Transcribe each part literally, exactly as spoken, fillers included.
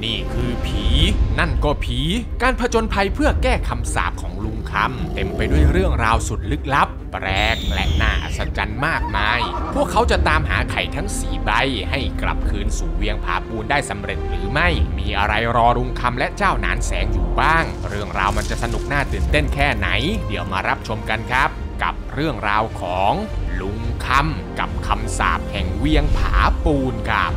นี่คือผีนั่นก็ผีการผจญภัยเพื่อแก้คำสาปของลุงคำเต็มไปด้วยเรื่องราวสุดลึกลับแปลกและน่าอัศจรรย์มากมายพวกเขาจะตามหาไข่ทั้งสี่ใบให้กลับคืนสู่เวียงผาปูนได้สำเร็จหรือไม่มีอะไรรอลุงคำและเจ้าหนานแสงอยู่บ้างเรื่องราวมันจะสนุกน่าตื่นเต้นแค่ไหนเดี๋ยวมารับชมกันครับกับเรื่องราวของลุงคำกับคำสาปแห่งเวียงผาปูนครับ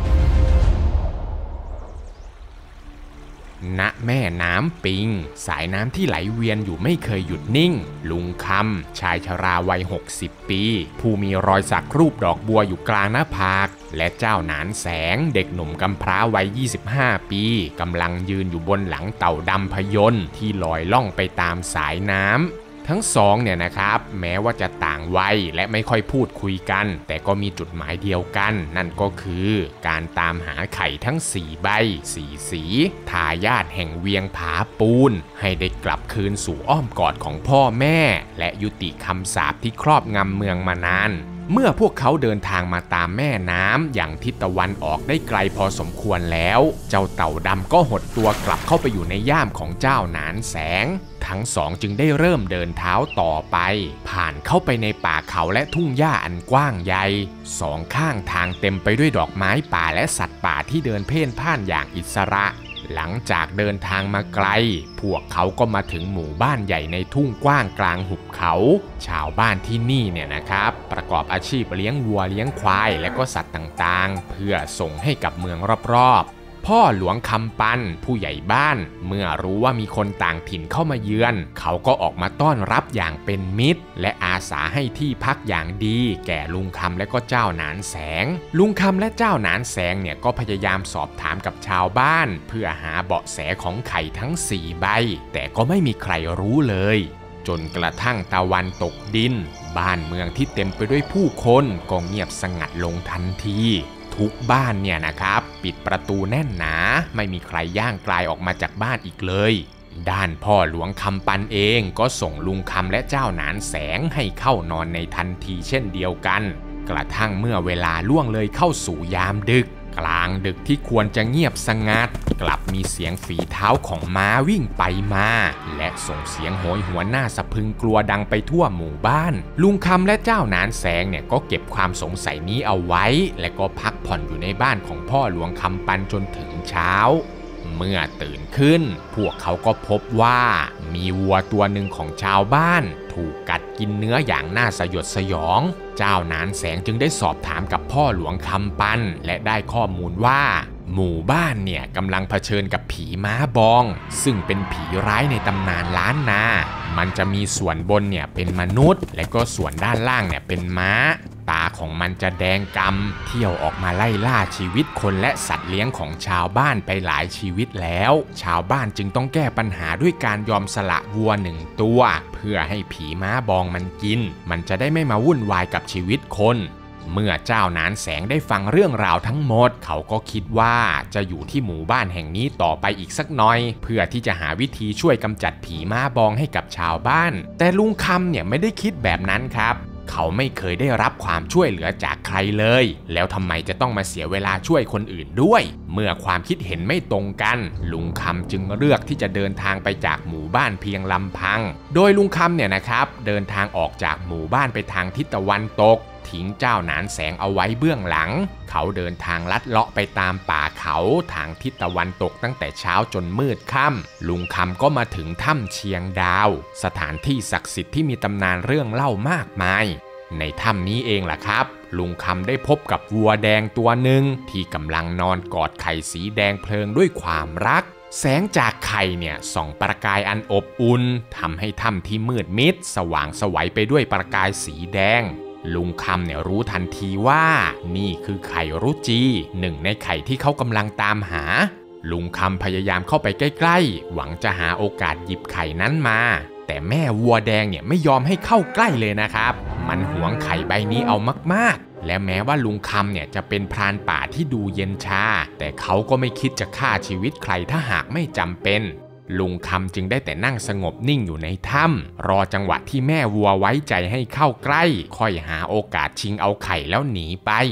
ณแม่น้ำปิงสายน้ำที่ไหลเวียนอยู่ไม่เคยหยุดนิ่งลุงคำชายชราวัยหกสิบปีผู้มีรอยสักรูปดอกบัวอยู่กลางหน้าผากและเจ้าหนานแสงเด็กหนุ่มกำพร้าวัยยี่สิบห้าปีกำลังยืนอยู่บนหลังเต่าดำพยนต์ที่ลอยล่องไปตามสายน้ำทั้งสองเนี่ยนะครับแม้ว่าจะต่างวัยและไม่ค่อยพูดคุยกันแต่ก็มีจุดหมายเดียวกันนั่นก็คือการตามหาไข่ทั้งสี่ใบสี่สีทายาทแห่งเวียงผาปูนให้ได้กลับคืนสู่อ้อมกอดของพ่อแม่และยุติคำสาปที่ครอบงำเมืองมานานเมื่อพวกเขาเดินทางมาตามแม่น้ำอย่างทิศตะวันออกได้ไกลพอสมควรแล้วเจ้าเต่าดำก็หดตัวกลับเข้าไปอยู่ในย่ามของเจ้าหนานแสงทั้งสองจึงได้เริ่มเดินเท้าต่อไปผ่านเข้าไปในป่าเขาและทุ่งหญ้าอันกว้างใหญ่สองข้างทางเต็มไปด้วยดอกไม้ป่าและสัตว์ป่าที่เดินเพ่นพ่านอย่างอิสระหลังจากเดินทางมาไกลพวกเขาก็มาถึงหมู่บ้านใหญ่ในทุ่งกว้างกลางหุบเขาชาวบ้านที่นี่เนี่ยนะครับประกอบอาชีพเลี้ยงวัวเลี้ยงควายและก็สัตว์ต่างๆเพื่อส่งให้กับเมืองรอบๆพ่อหลวงคำปันผู้ใหญ่บ้านเมื่อรู้ว่ามีคนต่างถิ่นเข้ามาเยือนเขาก็ออกมาต้อนรับอย่างเป็นมิตรและอาสาให้ที่พักอย่างดีแก่ลุงคำและก็เจ้าหนานแสงลุงคำและเจ้าหนานแสงเนี่ยก็พยายามสอบถามกับชาวบ้านเพื่อหาเบาะแสของไข่ทั้งสี่ใบแต่ก็ไม่มีใครรู้เลยจนกระทั่งตะวันตกดินบ้านเมืองที่เต็มไปด้วยผู้คนก็เงียบสงัดลงทันทีทุกบ้านเนี่ยนะครับปิดประตูแน่นหนาไม่มีใครย่างกลายออกมาจากบ้านอีกเลยด้านพ่อหลวงคำปันเองก็ส่งลุงคำและเจ้าหนานแสงให้เข้านอนในทันทีเช่นเดียวกันกระทั่งเมื่อเวลาล่วงเลยเข้าสู่ยามดึกกลางดึกที่ควรจะเงียบสงัดกลับมีเสียงฝีเท้าของม้าวิ่งไปมาและส่งเสียงโหยหวนน่าสะพรึงกลัวดังไปทั่วหมู่บ้านลุงคำและเจ้าหนานแสงเนี่ยก็เก็บความสงสัยนี้เอาไว้และก็พักผ่อนอยู่ในบ้านของพ่อหลวงคำปันจนถึงเช้าเมื่อตื่นขึ้นพวกเขาก็พบว่ามีวัวตัวหนึ่งของชาวบ้านถูกกัดกินเนื้ออย่างน่าสยดสยองเจ้าหนานแสงจึงได้สอบถามกับพ่อหลวงคำปันและได้ข้อมูลว่าหมู่บ้านเนี่ยกำลังเผชิญกับผีม้าบองซึ่งเป็นผีร้ายในตำนานล้านนามันจะมีส่วนบนเนี่ยเป็นมนุษย์และก็ส่วนด้านล่างเนี่ยเป็นม้าตาของมันจะแดงกำเที่ยวออกมาไล่ล่าชีวิตคนและสัตว์เลี้ยงของชาวบ้านไปหลายชีวิตแล้วชาวบ้านจึงต้องแก้ปัญหาด้วยการยอมสละวัวหนึ่งตัวเพื่อให้ผีม้าบองมันกินมันจะได้ไม่มาวุ่นวายกับชีวิตคนเมื่อเจ้าหนานแสงได้ฟังเรื่องราวทั้งหมดเขาก็คิดว่าจะอยู่ที่หมู่บ้านแห่งนี้ต่อไปอีกสักหน่อยเพื่อที่จะหาวิธีช่วยกำจัดผีม้าบองให้กับชาวบ้านแต่ลุงคำเนี่ยไม่ได้คิดแบบนั้นครับเขาไม่เคยได้รับความช่วยเหลือจากใครเลยแล้วทำไมจะต้องมาเสียเวลาช่วยคนอื่นด้วยเมื่อความคิดเห็นไม่ตรงกันลุงคำจึงเลือกที่จะเดินทางไปจากหมู่บ้านเพียงลำพังโดยลุงคำเนี่ยนะครับเดินทางออกจากหมู่บ้านไปทางทิศตะวันตกทิ้งเจ้าหนานแสงเอาไว้เบื้องหลังเขาเดินทางลัดเลาะไปตามป่าเขาทางทิศตะวันตกตั้งแต่เช้าจนมืดค่ำลุงคำก็มาถึงถ้ำเชียงดาวสถานที่ศักดิ์สิทธิ์ที่มีตำนานเรื่องเล่ามากมายในถ้ำนี้เองล่ะครับลุงคำได้พบกับวัวแดงตัวหนึ่งที่กำลังนอนกอดไข่สีแดงเพลิงด้วยความรักแสงจากไข่เนี่ยส่องประกายอันอบอุ่นทำให้ถ้ำที่มืดมิดสว่างไสวไปด้วยประกายสีแดงลุงคำเนี่ยรู้ทันทีว่านี่คือไข่รุจีหนึ่งในไข่ที่เขากำลังตามหาลุงคำพยายามเข้าไปใกล้ๆหวังจะหาโอกาสหยิบไข่นั้นมาแต่แม่วัวแดงเนี่ยไม่ยอมให้เข้าใกล้เลยนะครับมันหวงไข่ใบนี้เอามากๆและแม้ว่าลุงคำเนี่ยจะเป็นพรานป่าที่ดูเย็นชาแต่เขาก็ไม่คิดจะฆ่าชีวิตใครถ้าหากไม่จำเป็นลุงคำจึงได้แต่นั่งสงบนิ่งอยู่ในถ้ำรอจังหวะที่แม่วัวไว้ใจให้เข้าใกล้ค่อยหาโอกาสชิงเอาไข่แล้วหนีไป แต่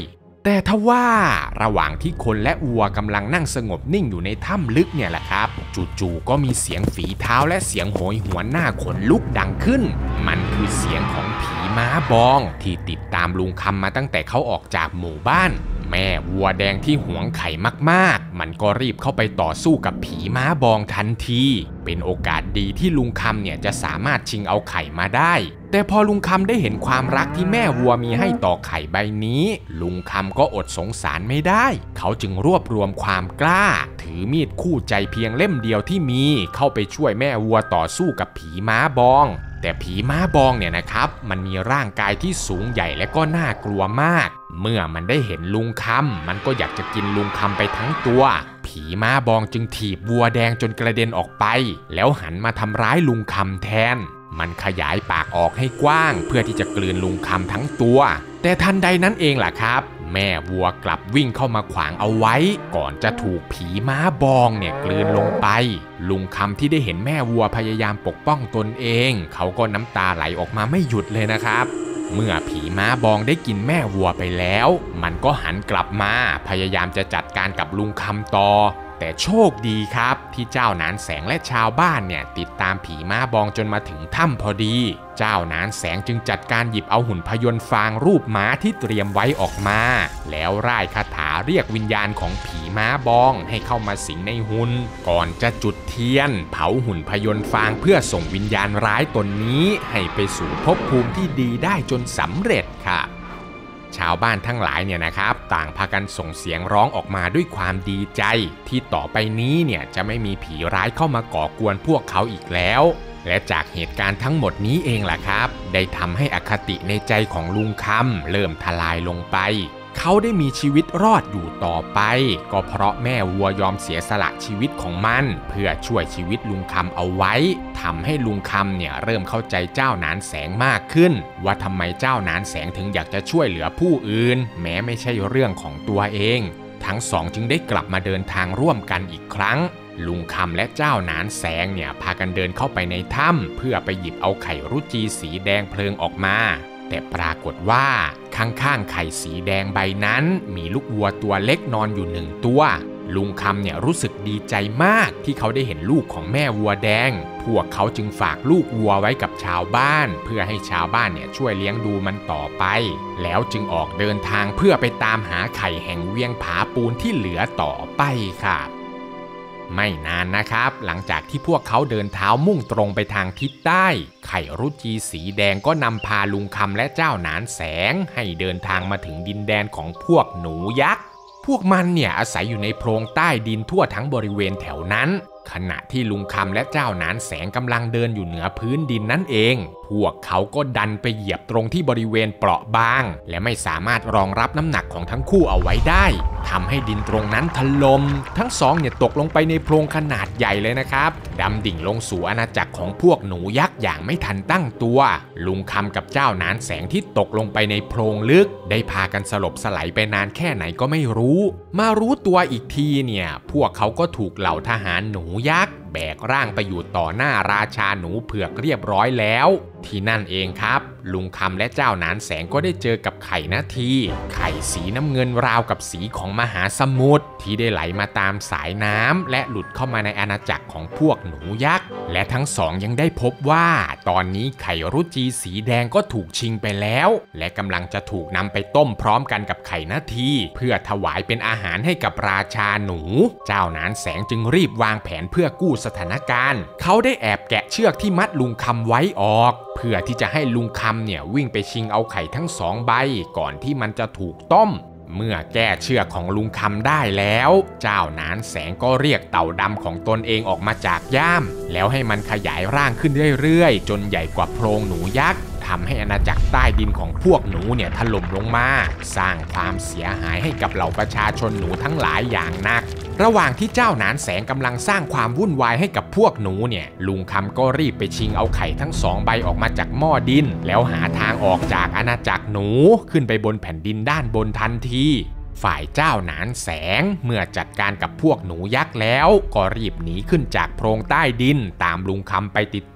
แต่ทว่าระหว่างที่คนและวัวกำลังนั่งสงบนิ่งอยู่ในถ้ำลึกเนี่ยแหละครับจู่ๆก็มีเสียงฝีเท้าและเสียงโหยหวนหน้าขนลุกดังขึ้นมันคือเสียงของผีม้าบองที่ติดตามลุงคำมาตั้งแต่เขาออกจากหมู่บ้านแม่วัวแดงที่หวงไข่มากๆมันก็รีบเข้าไปต่อสู้กับผีม้าบองทันทีเป็นโอกาสดีที่ลุงคำเนี่ยจะสามารถชิงเอาไข่มาได้แต่พอลุงคำได้เห็นความรักที่แม่วัวมีให้ต่อไข่ใบนี้ลุงคำก็อดสงสารไม่ได้เขาจึงรวบรวมความกล้าถือมีดคู่ใจเพียงเล่มเดียวที่มีเข้าไปช่วยแม่วัวต่อสู้กับผีม้าบองแต่ผีม้าบองเนี่ยนะครับมันมีร่างกายที่สูงใหญ่และก็น่ากลัวมากเมื่อมันได้เห็นลุงคำมันก็อยากจะกินลุงคำไปทั้งตัวผีม้าบองจึงถีบวัวแดงจนกระเด็นออกไปแล้วหันมาทำร้ายลุงคำแทนมันขยายปากออกให้กว้างเพื่อที่จะกลืนลุงคำทั้งตัวแต่ทันใดนั้นเองล่ะครับแม่วัวกลับวิ่งเข้ามาขวางเอาไว้ก่อนจะถูกผีม้าบองเนี่ยกลืนลงไปลุงคำที่ได้เห็นแม่วัวพยายามปกป้องตนเองเขาก็น้ำตาไหลออกมาไม่หยุดเลยนะครับเมื่อผีม้าบองได้กินแม่วัวไปแล้วมันก็หันกลับมาพยายามจะจัดการกับลุงคำต่อแต่โชคดีครับที่เจ้าหนานแสงและชาวบ้านเนี่ยติดตามผีม้าบองจนมาถึงถ้ำพอดีเจ้าหนานแสงจึงจัดการหยิบเอาหุ่นพยนต์ฟางรูปม้าที่เตรียมไว้ออกมาแล้วร่ายคาถาเรียกวิญญาณของผีม้าบองให้เข้ามาสิงในหุ่นก่อนจะจุดเทียนเผาหุ่นพยนต์ฟางเพื่อส่งวิญญาณร้ายตนนี้ให้ไปสู่ภพภูมิที่ดีได้จนสำเร็จค่ะชาวบ้านทั้งหลายเนี่ยนะครับต่างพากันส่งเสียงร้องออกมาด้วยความดีใจที่ต่อไปนี้เนี่ยจะไม่มีผีร้ายเข้ามาก่อกวนพวกเขาอีกแล้วและจากเหตุการณ์ทั้งหมดนี้เองล่ะครับได้ทำให้อคติในใจของลุงคำเริ่มทลายลงไปเขาได้มีชีวิตรอดอยู่ต่อไปก็เพราะแม่วัวยอมเสียสละชีวิตของมันเพื่อช่วยชีวิตลุงคำเอาไว้ทำให้ลุงคำเนี่ยเริ่มเข้าใจเจ้าหนานแสงมากขึ้นว่าทำไมเจ้าหนานแสงถึงอยากจะช่วยเหลือผู้อื่นแม้ไม่ใช่เรื่องของตัวเองทั้งสองจึงได้กลับมาเดินทางร่วมกันอีกครั้งลุงคำและเจ้าหนานแสงเนี่ยพากันเดินเข้าไปในถ้ำเพื่อไปหยิบเอาไข่รุจีสีแดงเพลิงออกมาแต่ปรากฏว่าข้างๆไข่สีแดงใบนั้นมีลูกวัวตัวเล็กนอนอยู่หนึ่งตัวลุงคำเนี่ยรู้สึกดีใจมากที่เขาได้เห็นลูกของแม่วัวแดงพวกเขาจึงฝากลูกวัวไว้กับชาวบ้านเพื่อให้ชาวบ้านเนี่ยช่วยเลี้ยงดูมันต่อไปแล้วจึงออกเดินทางเพื่อไปตามหาไข่แห่งเวียงผาปูนที่เหลือต่อไปครับไม่นานนะครับหลังจากที่พวกเขาเดินเท้ามุ่งตรงไปทางทิศใต้ไข่รุจีสีแดงก็นำพาลุงคำและเจ้าหนานแสงให้เดินทางมาถึงดินแดนของพวกหนูยักษ์พวกมันเนี่ยอาศัยอยู่ในโพรงใต้ดินทั่วทั้งบริเวณแถวนั้นขณะที่ลุงคำและเจ้าหนานแสงกำลังเดินอยู่เหนือพื้นดินนั่นเองพวกเขาก็ดันไปเหยียบตรงที่บริเวณเปราะบางและไม่สามารถรองรับน้ำหนักของทั้งคู่เอาไว้ได้ทำให้ดินตรงนั้นถล่มทั้งสองเนี่ยตกลงไปในโพรงขนาดใหญ่เลยนะครับดำดิ่งลงสู่อาณาจักรของพวกหนูยักษ์อย่างไม่ทันตั้งตัวลุงคำกับเจ้าหนานแสงที่ตกลงไปในโพรงลึกได้พากันสลบสลายไปนานแค่ไหนก็ไม่รู้มารู้ตัวอีกทีเนี่ยพวกเขาก็ถูกเหล่าทหารหนูยักษ์แบกร่างไปอยู่ต่อหน้าราชาหนูเผือกเรียบร้อยแล้วที่นั่นเองครับลุงคำและเจ้าหนานแสงก็ได้เจอกับไข่นาทีไข่สีน้ำเงินราวกับสีของมหาสมุทรที่ได้ไหลมาตามสายน้ำและหลุดเข้ามาในอาณาจักรของพวกหนูยักษ์และทั้งสองยังได้พบว่าตอนนี้ไข่รุจีสีแดงก็ถูกชิงไปแล้วและกำลังจะถูกนำไปต้มพร้อมกันกับไข่นาทีเพื่อถวายเป็นอาหารให้กับราชาหนูเจ้าหนานแสงจึงรีบวางแผนเพื่อกู้สถานการณ์เขาได้แอบแกะเชือกที่มัดลุงคำไว้ออกเพื่อที่จะให้ลุงคำเนี่ยวิ่งไปชิงเอาไข่ทั้งสองใบก่อนที่มันจะถูกต้มเมื่อแก้เชือกของลุงคำได้แล้วเจ้าหนานแสงก็เรียกเต่าดำของตนเองออกมาจากย่ามแล้วให้มันขยายร่างขึ้นเรื่อยๆจนใหญ่กว่าโพรงหนูยักษ์ทำให้อาณาจักรใต้ดินของพวกหนูเนี่ยถล่มลงมาสร้างความเสียหายให้กับเหล่าประชาชนหนูทั้งหลายอย่างหนักระหว่างที่เจ้าหนานแสงกำลังสร้างความวุ่นวายให้กับพวกหนูเนี่ยลุงคำก็รีบไปชิงเอาไข่ทั้งสองใบออกมาจากหม้อดินแล้วหาทางออกจากอาณาจักรหนูขึ้นไปบนแผ่นดินด้านบนทันทีฝ่ายเจ้าหนานแสงเมื่อจัดการกับพวกหนูยักษ์แล้วก็รีบหนีขึ้นจากโพรงใต้ดินตามลุงคำไปติดๆ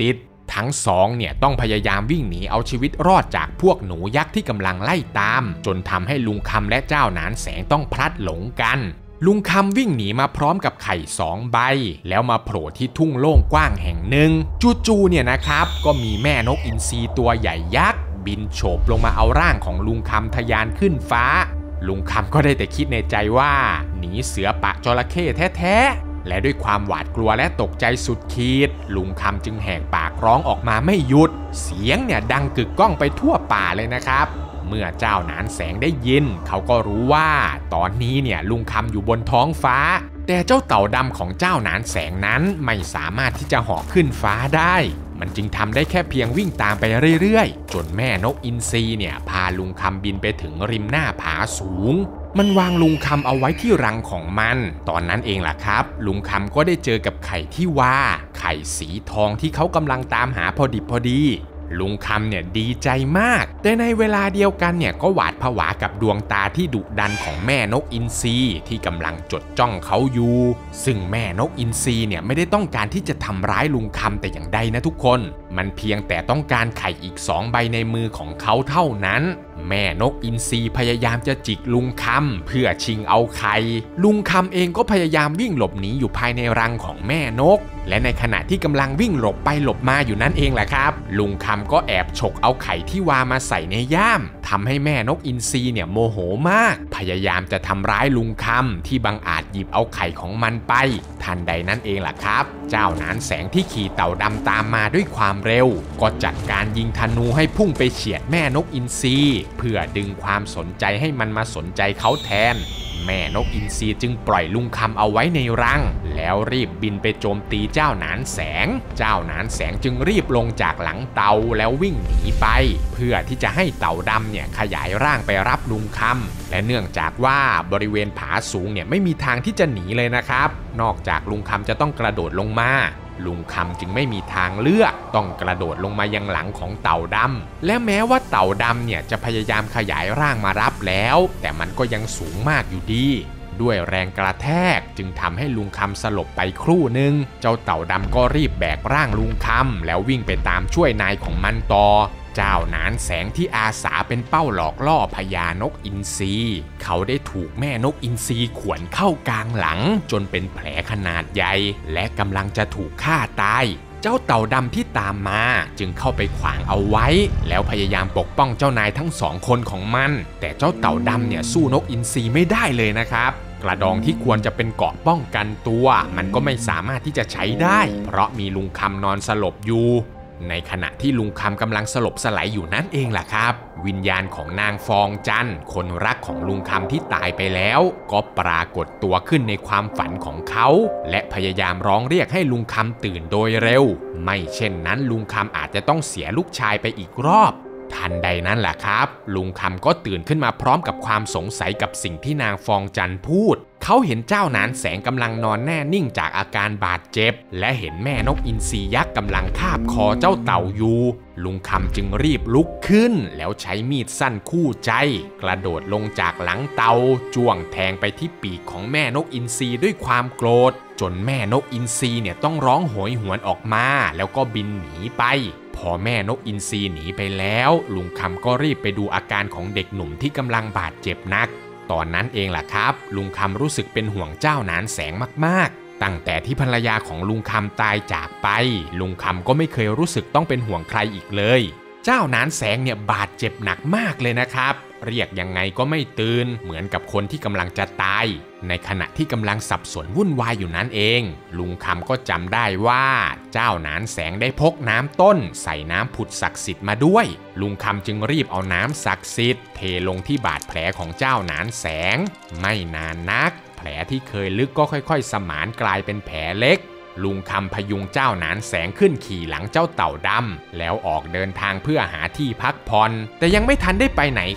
ทั้งสองเนี่ยต้องพยายามวิ่งหนีเอาชีวิตรอดจากพวกหนูยักษ์ที่กำลังไล่ตามจนทำให้ลุงคำและเจ้าหนานแสงต้องพลัดหลงกันลุงคำวิ่งหนีมาพร้อมกับไข่สองใบแล้วมาโผล่ที่ทุ่งโล่งกว้างแห่งหนึ่งจู่ๆเนี่ยนะครับก็มีแม่นกอินทรีตัวใหญ่ยักษ์บินโฉบลงมาเอาร่างของลุงคำทะยานขึ้นฟ้าลุงคำก็ได้แต่คิดในใจว่าหนีเสือปะจระเข้แท้ๆและด้วยความหวาดกลัวและตกใจสุดขีดลุงคำจึงแหกปากร้องออกมาไม่หยุดเสียงเนี่ยดังกึกก้องไปทั่วป่าเลยนะครับเมื่อเจ้าหนานแสงได้ยินเขาก็รู้ว่าตอนนี้เนี่ยลุงคำอยู่บนท้องฟ้าแต่เจ้าเต่าดำของเจ้าหนานแสงนั้นไม่สามารถที่จะเหาะขึ้นฟ้าได้มันจึงทำได้แค่เพียงวิ่งตามไปเรื่อยๆจนแม่นกอินทรีเนี่ยพาลุงคำบินไปถึงริมหน้าผาสูงมันวางลุงคำเอาไว้ที่รังของมันตอนนั้นเองล่ะครับลุงคำก็ได้เจอกับไข่ที่ว่าไข่สีทองที่เขากำลังตามหาพอดิบพอดีลุงคำเนี่ยดีใจมากแต่ในเวลาเดียวกันเนี่ยก็หวาดผวากับดวงตาที่ดุดันของแม่นกอินทรีที่กำลังจดจ้องเขาอยู่ซึ่งแม่นกอินทรีเนี่ยไม่ได้ต้องการที่จะทำร้ายลุงคำแต่อย่างใดนะทุกคนมันเพียงแต่ต้องการไข่อีกสองใบในมือของเขาเท่านั้นแม่นกอินทรีพยายามจะจิกลุงคำเพื่อชิงเอาไข่ลุงคำเองก็พยายามวิ่งหลบหนีอยู่ภายในรังของแม่นกและในขณะที่กำลังวิ่งหลบไปหลบมาอยู่นั่นเองแหละครับลุงคำก็แอบฉกเอาไข่ที่วามาใส่ในย่ามทำให้แม่นกอินทรีเนี่ยโมโหมากพยายามจะทำร้ายลุงคำที่บังอาจหยิบเอาไข่ของมันไปทันใดนั้นเองแหละครับเจ้าหนานแสงที่ขี่เต่าดำตามมาด้วยความเร็วก็จัดการยิงธนูให้พุ่งไปเฉียดแม่นกอินทรีเพื่อดึงความสนใจให้มันมาสนใจเขาแทนแม่นกอินทรีจึงปล่อยลุงคำเอาไว้ในรังแล้วรีบบินไปโจมตีเจ้าหนานแสงเจ้าหนานแสงจึงรีบลงจากหลังเตาแล้ววิ่งหนีไปเพื่อที่จะให้เต่าดำเนี่ยขยายร่างไปรับลุงคำและเนื่องจากว่าบริเวณผาสูงเนี่ยไม่มีทางที่จะหนีเลยนะครับนอกจากลุงคำจะต้องกระโดดลงมาลุงคำจึงไม่มีทางเลือกต้องกระโดดลงมายังหลังของเต่าดำและแม้ว่าเต่าดำเนี่ยจะพยายามขยายร่างมารับแล้วแต่มันก็ยังสูงมากอยู่ดีด้วยแรงกระแทกจึงทำให้ลุงคำสลบไปครู่หนึ่งเจ้าเต่าดำก็รีบแบกร่างลุงคำแล้ววิ่งไปตามช่วยนายของมันต่อเจ้าหนานแสงที่อาสาเป็นเป้าหลอกล่อพญานกอินทรีเขาได้ถูกแม่นกอินทรีข่วนเข้ากลางหลังจนเป็นแผลขนาดใหญ่และกำลังจะถูกฆ่าตายเจ้าเต่าดำที่ตามมาจึงเข้าไปขวางเอาไว้แล้วพยายามปกป้องเจ้านายทั้งสองคนของมันแต่เจ้าเต่าดำเนี่ยสู้นกอินทรีไม่ได้เลยนะครับกระดองที่ควรจะเป็นเกราะป้องกันตัวมันก็ไม่สามารถที่จะใช้ได้เพราะมีลุงคำนอนสลบอยู่ในขณะที่ลุงคำกำลังสลบสลายอยู่นั่นเองล่ะครับวิญญาณของนางฟองจันทร์คนรักของลุงคำที่ตายไปแล้วก็ปรากฏตัวขึ้นในความฝันของเขาและพยายามร้องเรียกให้ลุงคำตื่นโดยเร็วไม่เช่นนั้นลุงคำอาจจะต้องเสียลูกชายไปอีกรอบทันใดนั้นแหละครับลุงคำก็ตื่นขึ้นมาพร้อมกับความสงสัยกับสิ่งที่นางฟองจันทร์พูดเขาเห็นเจ้าหนานแสงกำลังนอนแน่นิ่งจากอาการบาดเจ็บและเห็นแม่นกอินทรียักษ์กำลังคาบคอเจ้าเต่าอยู่ลุงคำจึงรีบลุกขึ้นแล้วใช้มีดสั้นคู่ใจกระโดดลงจากหลังเตาจ้วงแทงไปที่ปีกของแม่นกอินทรีด้วยความโกรธจนแม่นกอินทรีเนี่ยต้องร้องโหยหวนออกมาแล้วก็บินหนีไปพอแม่นกอินทรีหนีไปแล้วลุงคำก็รีบไปดูอาการของเด็กหนุ่มที่กำลังบาดเจ็บนักตอนนั้นเองล่ะครับลุงคำรู้สึกเป็นห่วงเจ้าหนานแสงมากๆตั้งแต่ที่ภรรยาของลุงคำตายจากไปลุงคำก็ไม่เคยรู้สึกต้องเป็นห่วงใครอีกเลยเจ้าหนานแสงเนี่ยบาดเจ็บหนักมากเลยนะครับเรียกยังไงก็ไม่ตื่นเหมือนกับคนที่กำลังจะตายในขณะที่กำลังสับสนวุ่นวายอยู่นั้นเองลุงคำก็จำได้ว่าเจ้าหนานแสงได้พกน้ำต้นใส่น้ำผุดศักดิ์สิทธิ์มาด้วยลุงคำจึงรีบเอาน้ำศักดิ์สิทธิ์เทลงที่บาดแผลของเจ้าหนานแสงไม่นานนักแผลที่เคยลึกก็ค่อยๆสมานกลายเป็นแผลเล็กลุงคำพยุงเจ้าหนานแสงขึ้นขี่หลังเจ้าเต่าดำแล้วออกเดินทางเพื่อหาที่พักผ่อนแต่ยังไม่ทันได้ไปไหนครับ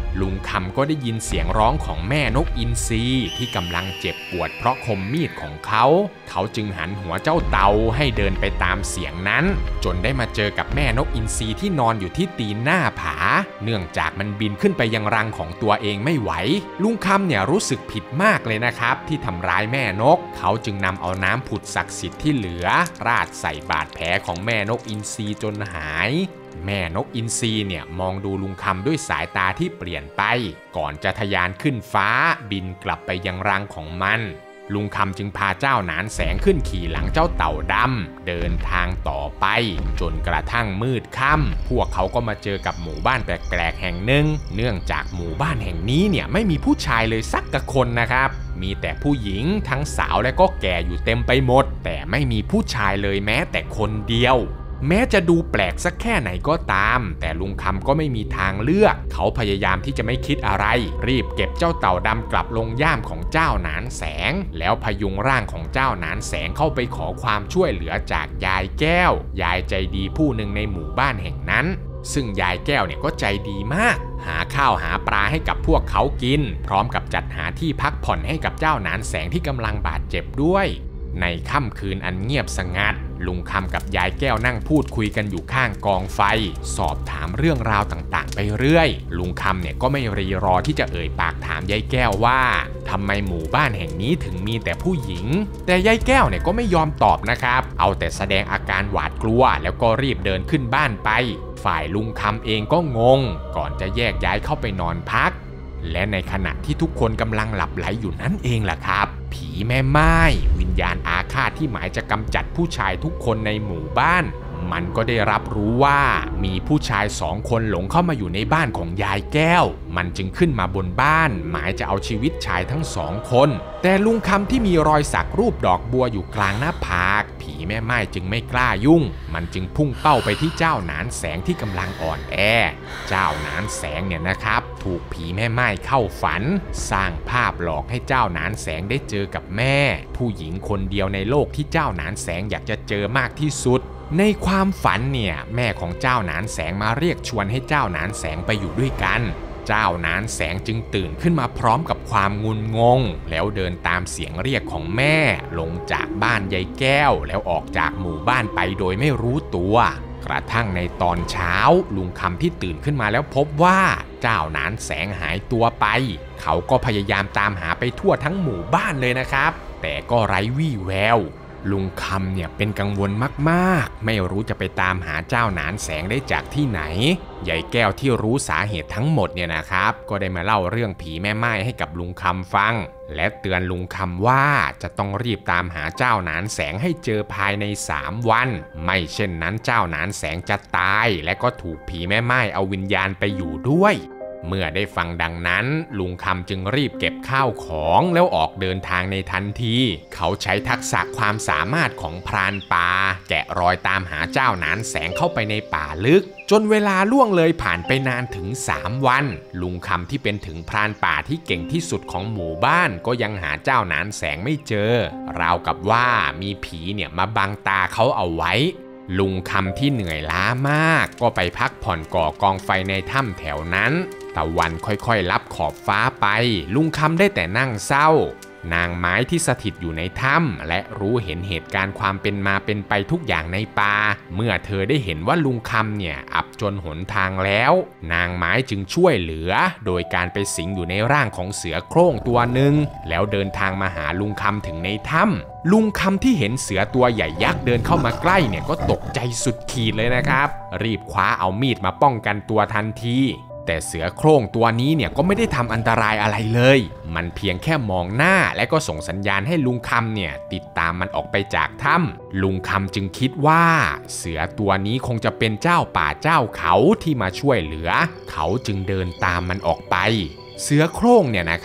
ลุงคำก็ได้ยินเสียงร้องของแม่นกอินทรีที่กำลังเจ็บปวดเพราะคมมีดของเขาเขาจึงหันหัวเจ้าเต่าให้เดินไปตามเสียงนั้นจนได้มาเจอกับแม่นกอินทรีที่นอนอยู่ที่ตีนหน้าผาเนื่องจากมันบินขึ้นไปยังรังของตัวเองไม่ไหวลุงคำเนี่ยรู้สึกผิดมากเลยนะครับที่ทำร้ายแม่นกเขาจึงนำเอาน้ำผุดศักดิ์สิทธิ์ที่เหลือราดใส่บาดแผลของแม่นกอินทรีจนหายแม่นกอินทรีเนี่ยมองดูลุงคำด้วยสายตาที่เปลี่ยนไปก่อนจะทะยานขึ้นฟ้าบินกลับไปยังรังของมันลุงคำจึงพาเจ้าหนานแสงขึ้นขี่หลังเจ้าเต่าดำเดินทางต่อไปจนกระทั่งมืดค่ำพวกเขาก็มาเจอกับหมู่บ้านแปลกๆแห่งหนึ่งเนื่องจากหมู่บ้านแห่งนี้เนี่ยไม่มีผู้ชายเลยสักกะคนนะครับมีแต่ผู้หญิงทั้งสาวและก็แก่อยู่เต็มไปหมดแต่ไม่มีผู้ชายเลยแม้แต่คนเดียวแม้จะดูแปลกสักแค่ไหนก็ตามแต่ลุงคำก็ไม่มีทางเลือกเขาพยายามที่จะไม่คิดอะไรรีบเก็บเจ้าเต่าดำกลับลงย่ามของเจ้าหนานแสงแล้วพยุงร่างของเจ้าหนานแสงเข้าไปขอความช่วยเหลือจากยายแก้วยายใจดีผู้หนึ่งในหมู่บ้านแห่งนั้นซึ่งยายแก้วเนี่ยก็ใจดีมากหาข้าวหาปลาให้กับพวกเขากินพร้อมกับจัดหาที่พักผ่อนให้กับเจ้าหนานแสงที่กำลังบาดเจ็บด้วยในค่ำคืนอันเงียบสงัดลุงคำกับยายแก้วนั่งพูดคุยกันอยู่ข้างกองไฟสอบถามเรื่องราวต่างๆไปเรื่อยลุงคำเนี่ยก็ไม่รีรอที่จะเอ่ยปากถามยายแก้วว่าทำไมหมู่บ้านแห่งนี้ถึงมีแต่ผู้หญิงแต่ยายแก้วเนี่ยก็ไม่ยอมตอบนะครับเอาแต่แสดงอาการหวาดกลัวแล้วก็รีบเดินขึ้นบ้านไปฝ่ายลุงคำเองก็งงก่อนจะแยกย้ายเข้าไปนอนพักและในขณะที่ทุกคนกำลังหลับไหลอยู่นั่นเองล่ะครับผีแม่ไม้วิญญาณอาฆาตที่หมายจะกำจัดผู้ชายทุกคนในหมู่บ้านมันก็ได้รับรู้ว่ามีผู้ชายสองคนหลงเข้ามาอยู่ในบ้านของยายแก้วมันจึงขึ้นมาบนบ้านหมายจะเอาชีวิตชายทั้งสองคนแต่ลุงคำที่มีรอยสักรูปดอกบัวอยู่กลางหน้าผากผีแม่ไม้จึงไม่กล้ายุ่งมันจึงพุ่งเป้าไปที่เจ้าหนานแสงที่กำลังอ่อนแอเจ้าหนานแสงเนี่ยนะครับถูกผีแม่ไม้เข้าฝันสร้างภาพหลอกให้เจ้าหนานแสงได้เจอกับแม่ผู้หญิงคนเดียวในโลกที่เจ้าหนานแสงอยากจะเจอมากที่สุดในความฝันเนี่ยแม่ของเจ้าหนานแสงมาเรียกชวนให้เจ้าหนานแสงไปอยู่ด้วยกันเจ้าหนานแสงจึงตื่นขึ้นมาพร้อมกับความงุนงงแล้วเดินตามเสียงเรียกของแม่ลงจากบ้านยายแก้วแล้วออกจากหมู่บ้านไปโดยไม่รู้ตัวกระทั่งในตอนเช้าลุงคำที่ตื่นขึ้นมาแล้วพบว่าเจ้าหนานแสงหายตัวไปเขาก็พยายามตามหาไปทั่วทั้งหมู่บ้านเลยนะครับแต่ก็ไร้วี่แววลุงคำเนี่ยเป็นกังวลมากๆไม่รู้จะไปตามหาเจ้าหนานแสงได้จากที่ไหนยายแก้วที่รู้สาเหตุทั้งหมดเนี่ยนะครับก็ได้มาเล่าเรื่องผีแม่ไม้ให้กับลุงคำฟังและเตือนลุงคำว่าจะต้องรีบตามหาเจ้าหนานแสงให้เจอภายในสามวันไม่เช่นนั้นเจ้าหนานแสงจะตายและก็ถูกผีแม่ไม้เอาวิญญาณไปอยู่ด้วยเมื่อได้ฟังดังนั้นลุงคำจึงรีบเก็บข้าวของแล้วออกเดินทางในทันทีเขาใช้ทักษะความสามารถของพรานป่าแกะรอยตามหาเจ้าหนานแสงเข้าไปในป่าลึกจนเวลาล่วงเลยผ่านไปนานถึงสามวันลุงคำที่เป็นถึงพรานป่าที่เก่งที่สุดของหมู่บ้านก็ยังหาเจ้าหนานแสงไม่เจอราวกับว่ามีผีเนี่ยมาบังตาเขาเอาไว้ลุงคำที่เหนื่อยล้ามากก็ไปพักผ่อนก่อกองไฟในถ้ำแถวนั้นตะวันค่อยๆลับขอบฟ้าไปลุงคำได้แต่นั่งเศร้านางไม้ที่สถิตอยู่ในถ้ำและรู้เห็นเหตุการณ์ความเป็นมาเป็นไปทุกอย่างในป่าเมื่อเธอได้เห็นว่าลุงคำเนี่ยอับจนหนทางแล้วนางไม้จึงช่วยเหลือโดยการไปสิงอยู่ในร่างของเสือโคร่งตัวหนึ่งแล้วเดินทางมาหาลุงคำถึงในถ้ำลุงคำที่เห็นเสือตัวใหญ่ยักษ์เดินเข้ามาใกล้เนี่ยก็ตกใจสุดขีดเลยนะครับรีบคว้าเอามีดมาป้องกันตัวทันทีแต่เสือโคร่งตัวนี้เนี่ยก็ไม่ได้ทำอันตรายอะไรเลยมันเพียงแค่มองหน้าและก็ส่งสัญญาณให้ลุงคำเนี่ยติดตามมันออกไปจากถ้ำลุงคำจึงคิดว่าเสือตัวนี้คงจะเป็นเจ้าป่าเจ้าเขาที่มาช่วยเหลือเขาจึงเดินตามมันออกไปเสือโคร่งเนี่ยนะครับ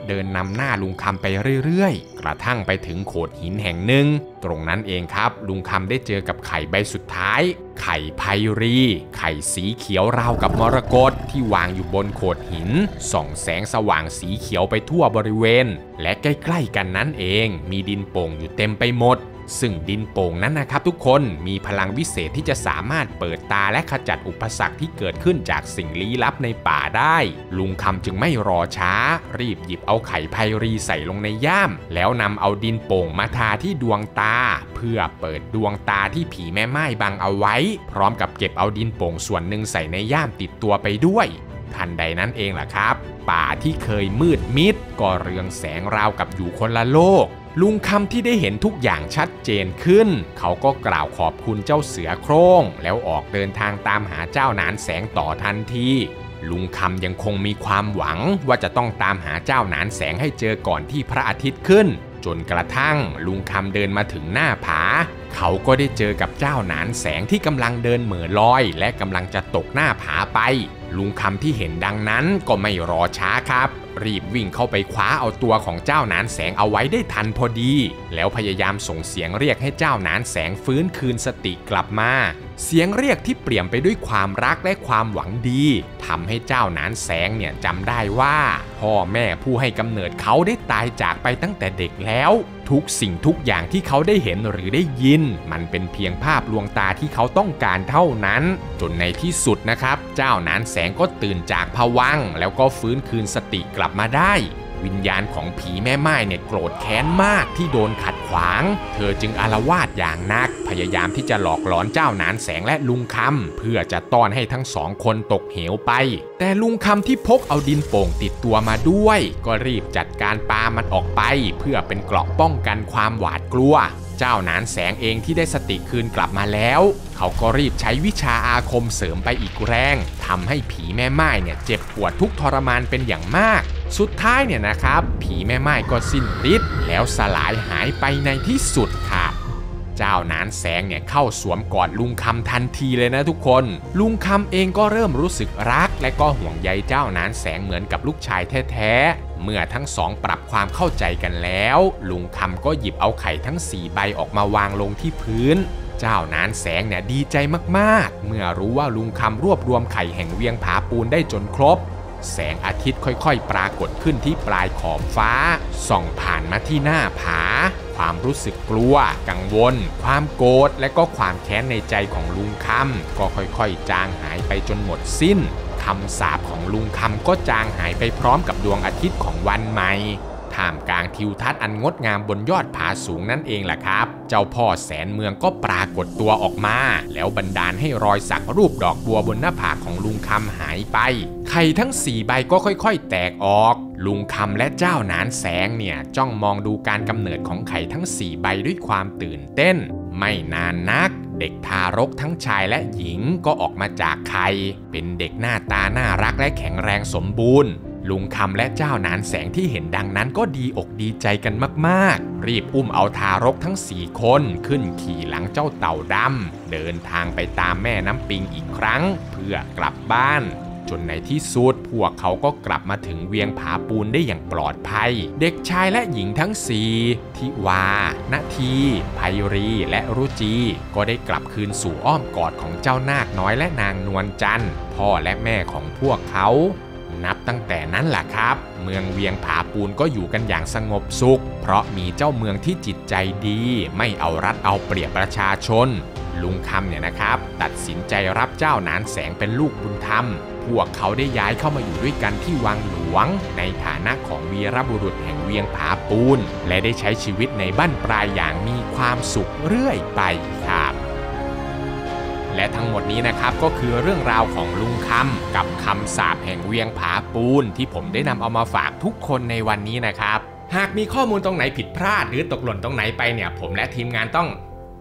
เดินนำหน้าลุงคำไปเรื่อยๆกระทั่งไปถึงโขดหินแห่งหนึ่งตรงนั้นเองครับลุงคำได้เจอกับไข่ใบสุดท้ายไข่ไพรีไข่สีเขียวราวกับมรกตที่วางอยู่บนโขดหินส่องแสงสว่างสีเขียวไปทั่วบริเวณและใกล้ๆกันนั้นเองมีดินโป่งอยู่เต็มไปหมดซึ่งดินโป่งนั้นนะครับทุกคนมีพลังวิเศษที่จะสามารถเปิดตาและขจัดอุปสรรคที่เกิดขึ้นจากสิ่งลี้ลับในป่าได้ลุงคำจึงไม่รอช้ารีบหยิบเอาไข่ไพรีใส่ลงในย่ามแล้วนำเอาดินโป่งมาทาที่ดวงตาเพื่อเปิดดวงตาที่ผีแม่ไม้บังเอาไว้พร้อมกับเก็บเอาดินโป่งส่วนหนึ่งใส่ในย่ามติดตัวไปด้วยทันใดนั้นเองล่ะครับป่าที่เคยมืดมิดก็เรืองแสงราวกับอยู่คนละโลกลุงคำที่ได้เห็นทุกอย่างชัดเจนขึ้นเขาก็กล่าวขอบคุณเจ้าเสือโคร่งแล้วออกเดินทางตามหาเจ้านานแสงต่อทันทีลุงคำยังคงมีความหวังว่าจะต้องตามหาเจ้านานแสงให้เจอก่อนที่พระอาทิตย์ขึ้นจนกระทั่งลุงคำเดินมาถึงหน้าผาเขาก็ได้เจอกับเจ้านานแสงที่กำลังเดินเหม่อลอยและกำลังจะตกหน้าผาไปลุงคำที่เห็นดังนั้นก็ไม่รอช้าครับรีบวิ่งเข้าไปคว้าเอาตัวของเจ้านานแสงเอาไว้ได้ทันพอดีแล้วพยายามส่งเสียงเรียกให้เจ้านานแสงฟื้นคืนสติกลับมาเสียงเรียกที่เปลี่ยนไปด้วยความรักและความหวังดีทำให้เจ้านานแสงเนี่ยจำได้ว่าพ่อแม่ผู้ให้กำเนิดเขาได้ตายจากไปตั้งแต่เด็กแล้วทุกสิ่งทุกอย่างที่เขาได้เห็นหรือได้ยินมันเป็นเพียงภาพลวงตาที่เขาต้องการเท่านั้นจนในที่สุดนะครับเจ้านานแสงก็ตื่นจากภวังค์แล้วก็ฟื้นคืนสติกลับมาได้วิญญาณของผีแม่ไม้เนี่ยโกรธแค้นมากที่โดนขัดขวางเธอจึงอาละวาดอย่างหนักพยายามที่จะหลอกหลอนเจ้านานแสงและลุงคำเพื่อจะต้อนให้ทั้งสองคนตกเหวไปแต่ลุงคำที่พกเอาดินโป่งติดตัวมาด้วยก็รีบจัดการปามันออกไปเพื่อเป็นเกราะป้องกันความหวาดกลัวเจ้านานแสงเองที่ได้สติคืนกลับมาแล้วเขาก็รีบใช้วิชาอาคมเสริมไปอีกแรงทำให้ผีแม่ไม้เนี่ยเจ็บปวดทุกทรมานเป็นอย่างมากสุดท้ายเนี่ยนะครับผีแม่ไม้ก็สิ้นฤทธิ์แล้วสลายหายไปในที่สุดครับเจ้านานแสงเนี่ยเข้าสวมกอดลุงคำทันทีเลยนะทุกคนลุงคำเองก็เริ่มรู้สึกรักและก็ห่วงใยเจ้านานแสงเหมือนกับลูกชายแท้ๆเมื่อทั้งสองปรับความเข้าใจกันแล้วลุงคำก็หยิบเอาไข่ทั้งสี่ใบออกมาวางลงที่พื้นเจ้านานแสงเนี่ยดีใจมากๆเมื่อรู้ว่าลุงคำรวบรวมไข่แห่งเวียงผาปูนได้จนครบแสงอาทิตย์ค่อยๆปรากฏขึ้นที่ปลายขอบฟ้าส่องผ่านมาที่หน้าผาความรู้สึกกลัวกังวลความโกรธและก็ความแค้นในใจของลุงคำก็ค่อยๆจางหายไปจนหมดสิ้นคำสาปของลุงคำก็จางหายไปพร้อมกับดวงอาทิตย์ของวันใหม่ท่ามกลางทิวทัศน์อันงดงามบนยอดผาสูงนั่นเองแหละครับเจ้าพ่อแสนเมืองก็ปรากฏตัวออกมาแล้วบันดาลให้รอยสักรูปดอกบัวบนหน้าผากของลุงคำหายไปไข่ทั้งสี่ใบก็ค่อยๆแตกออกลุงคำและเจ้านานแสงเนี่ยจ้องมองดูการกำเนิดของไข่ทั้งสี่ใบด้วยความตื่นเต้นไม่นานนักเด็กทารกทั้งชายและหญิงก็ออกมาจากไข่เป็นเด็กหน้าตาน่ารักและแข็งแรงสมบูรณ์ลุงคำและเจ้านานแสงที่เห็นดังนั้นก็ดีอกดีใจกันมากๆรีบอุ้มเอาทารกทั้งสี่คนขึ้นขี่หลังเจ้าเต่าดำเดินทางไปตามแม่น้ำปิงอีกครั้งเพื่อกลับบ้านจนในที่สุดพวกเขาก็กลับมาถึงเวียงผาปูนได้อย่างปลอดภัยเด็กชายและหญิงทั้งสี่ทิวานาทีไพรีและรุจีก็ได้กลับคืนสู่อ้อมกอดของเจ้านาคน้อยและนางนวลจันทร์พ่อและแม่ของพวกเขานับตั้งแต่นั้นแหละครับเมืองเวียงผาปูนก็อยู่กันอย่างสงบสุขเพราะมีเจ้าเมืองที่จิตใจดีไม่เอารัดเอาเปรียบประชาชนลุงคำเนี่ยนะครับตัดสินใจรับเจ้านานแสงเป็นลูกบุญธรรมพวกเขาได้ย้ายเข้ามาอยู่ด้วยกันที่วังหลวงในฐานะของวีรบุรุษแห่งเวียงผาปูนและได้ใช้ชีวิตในบั้นปลายอย่างมีความสุขเรื่อยไปครับและทั้งหมดนี้นะครับก็คือเรื่องราวของลุงคำกับคำสาปแห่งเวียงผาปูนที่ผมได้นำเอามาฝากทุกคนในวันนี้นะครับหากมีข้อมูลตรงไหนผิดพลาดหรือตกหล่นตรงไหนไปเนี่ยผมและทีมงานต้อง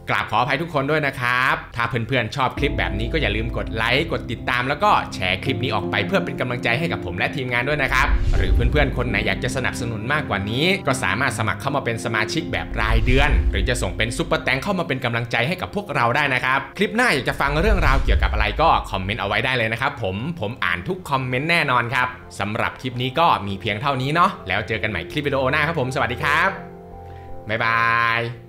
กราบขออภัยทุกคนด้วยนะครับถ้าเพื่อนๆชอบคลิปแบบนี้ก็อย่าลืมกดไลค์กดติดตามแล้วก็แชร์คลิปนี้ออกไปเพื่อเป็นกำลังใจให้กับผมและทีมงานด้วยนะครับหรือเพื่อนๆคนไหนอยากจะสนับสนุนมากกว่านี้ก็สามารถสมัครเข้ามาเป็นสมาชิกแบบรายเดือนหรือจะส่งเป็นซุปเปอร์แตงเข้ามาเป็นกำลังใจให้กับพวกเราได้นะครับคลิปหน้าอยากจะฟังเรื่องราวเกี่ยวกับอะไรก็คอมเมนต์เอาไว้ได้เลยนะครับผมผมอ่านทุกคอมเมนต์แน่นอนครับสำหรับคลิปนี้ก็มีเพียงเท่านี้เนาะแล้วเจอกันใหม่คลิปวิดีโอหน้าครับผมสวัสดีครับบ๊ายบาย